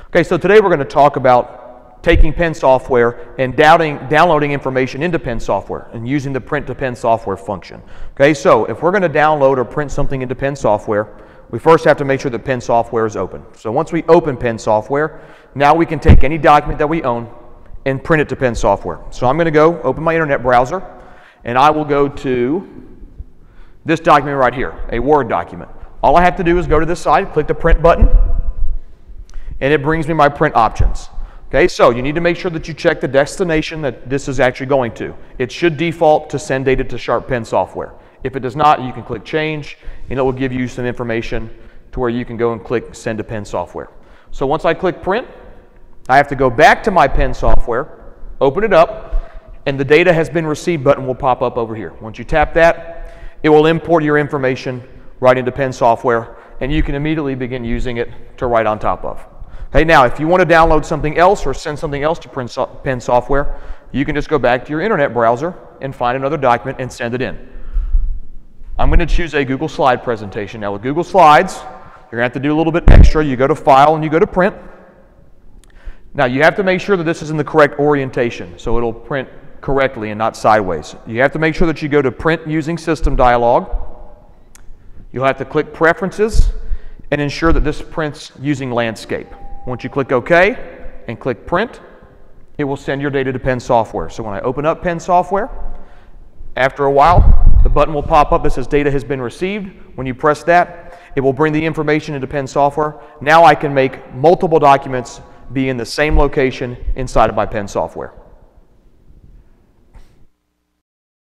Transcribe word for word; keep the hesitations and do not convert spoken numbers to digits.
Okay, so today we're going to talk about taking Pen software and downloading, downloading information into Pen software and using the print to Pen software function. Okay, so if we're going to download or print something into Pen software, we first have to make sure that Pen software is open. So once we open Pen software, now we can take any document that we own and print it to Pen software. So I'm going to go open my internet browser, and I will go to this document right here, a Word document. All I have to do is go to this side, click the print button, and it brings me my print options. Okay, so you need to make sure that you check the destination that this is actually going to. It should default to send data to Sharp Pen software. If it does not, you can click change, and it will give you some information to where you can go and click send to Pen software. So once I click print, I have to go back to my Pen software, open it up, and the data has been received button will pop up over here. Once you tap that, it will import your information right into Pen software, and you can immediately begin using it to write on top of. Okay, now if you want to download something else or send something else to print so Pen software, you can just go back to your internet browser and find another document and send it in. I'm going to choose a Google Slide presentation. Now with Google Slides, you're going to have to do a little bit extra. You go to File and you go to Print. Now you have to make sure that this is in the correct orientation so it'll print correctly and not sideways. You have to make sure that you go to Print Using System dialog. You'll have to click Preferences and ensure that this prints using Landscape. Once you click OK and click Print, it will send your data to Pen software. So when I open up Pen software, after a while, the button will pop up that says data has been received. When you press that, it will bring the information into Pen software. Now I can make multiple documents be in the same location inside of my Pen software.